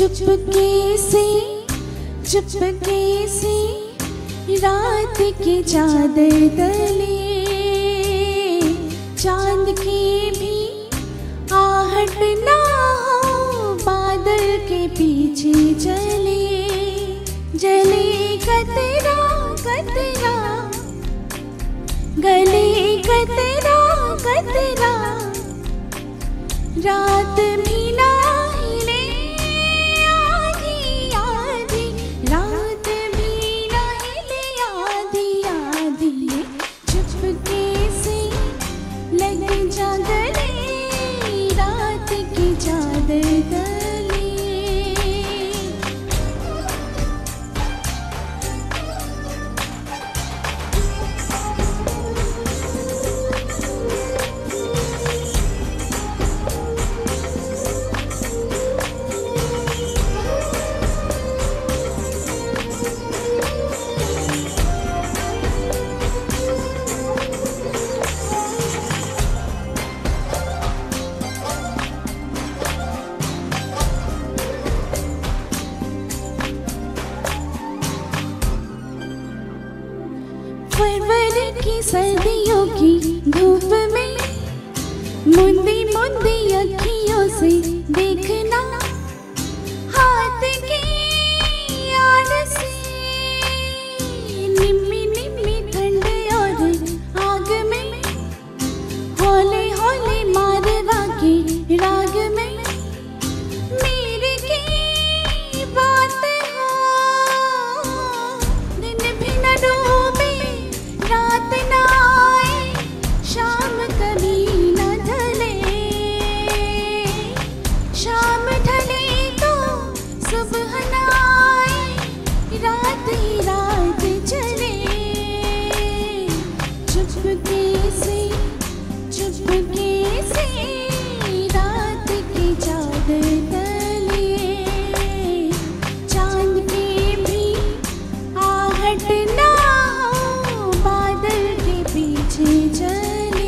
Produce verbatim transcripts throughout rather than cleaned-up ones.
चुपके से चुपके से रात की चादर तले चांद की भी आहट ना हो, बादल के पीछे चले जले कतरा कतरा गले कतरा कतरा रात भी ना हिले आधी आधी रात भी ना हिले आधी आधी चुपके से लग जा गले रात की चादर तले। फरवरी की सर्दियों की धूप में मुंदी मुंदी अखियों से देखना हाथ की आड़ से निम्मी निम्मी ठंड और आग में हौले हौले मारवा के राग में मेरे की बात हो दिन भी न डूबे रात ना आए शाम कभी न ढले शाम ढले तो सुबह न आए रात ही रात चले चुपके से चुपके से रात की चादर तले चांद की भी आहट ना पीछे चले।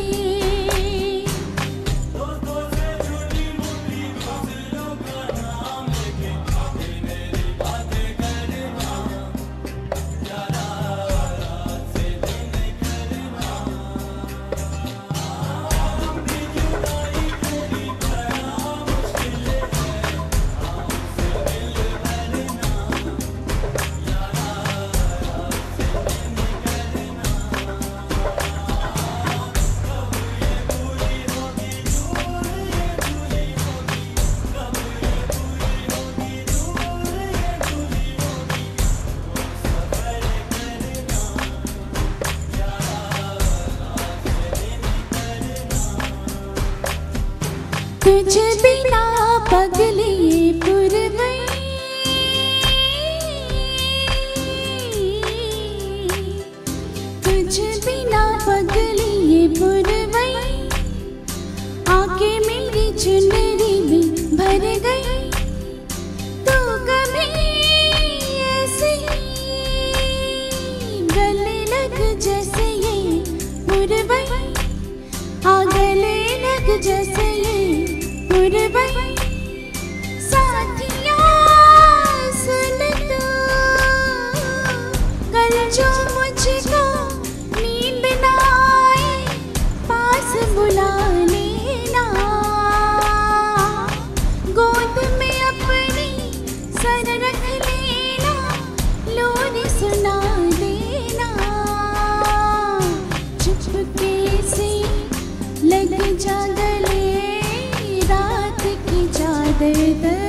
तुझ बिना पगली पुरवई तुझ बिना पगली पुरवई आके मेरी चुनरी में भर गई तो कभी ऐसे गले लग जैसे ये पुरवई आ गले लग जैसे ये पुरवई साथिया सुन तो कल जो मुझको नींद ना आए पास बुला लेना गोद में अपनी सर रख लेना लोरी सुना देना चुपके से लग जा गले रात की चादर।